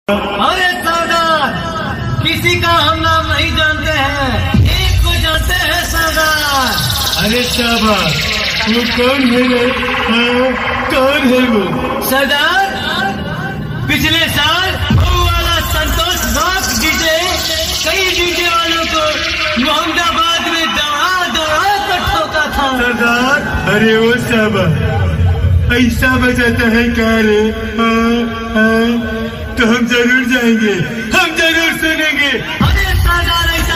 अरे सरदार, किसी का हम नाम नहीं जानते हैं, एक को जानते हैं सरदार। अरे शाबाश, वो कौन है रे? कौन है वो? सरदार, पिछले साल वो वाला संतोष रॉक डीजे कई डीजे वालों को मोहम्मदाबाद में दौड़ा दौड़ा कर ठोका था। सरदार, अरे वो शाबाश, ऐसा बजाता है क्या रे? तो हम जरूर जाएंगे, हम जरूर सुनेंगे। अरे सरदार, ऐसा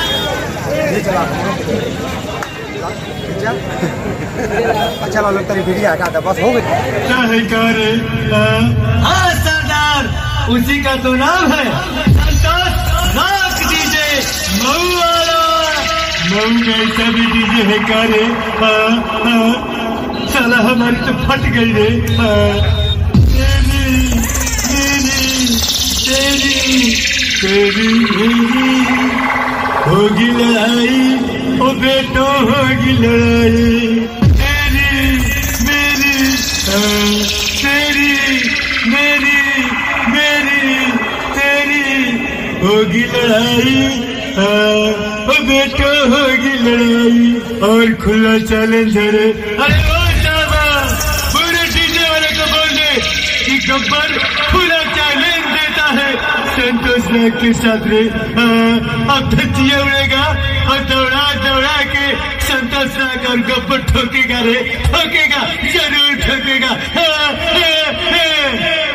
अच्छा वालों तेरी वीडियो हटा दे, बस हो गई। क्या है क्या रे? हाँ सरदार, उसी का तो नाम है संतोष रॉक डीजे मऊ वाला। मऊ का ऐसा भी डीजे है क्या रे? साला हमारी तो फट गई रे। तेरी होगी लड़ाई, ओ बेटो होगी लड़ाई। तेरी मेरी तेरी मेरी मेरी तेरी होगी लड़ाई, ओ बेटो होगी लड़ाई। और खुला चैलेंज है रे। अरे ओ शाबाश, पूरे डीजे वाले को बोल दे कि गब्बर खुला चैलेंज देता है संतोष नाग के साथ रे। अब धज्जियां उड़ेगा और दौड़ा दौड़ा के संतोष नाग और गब्बर ठोकेगा रे, ठोकेगा, जरूर ठोकेगा।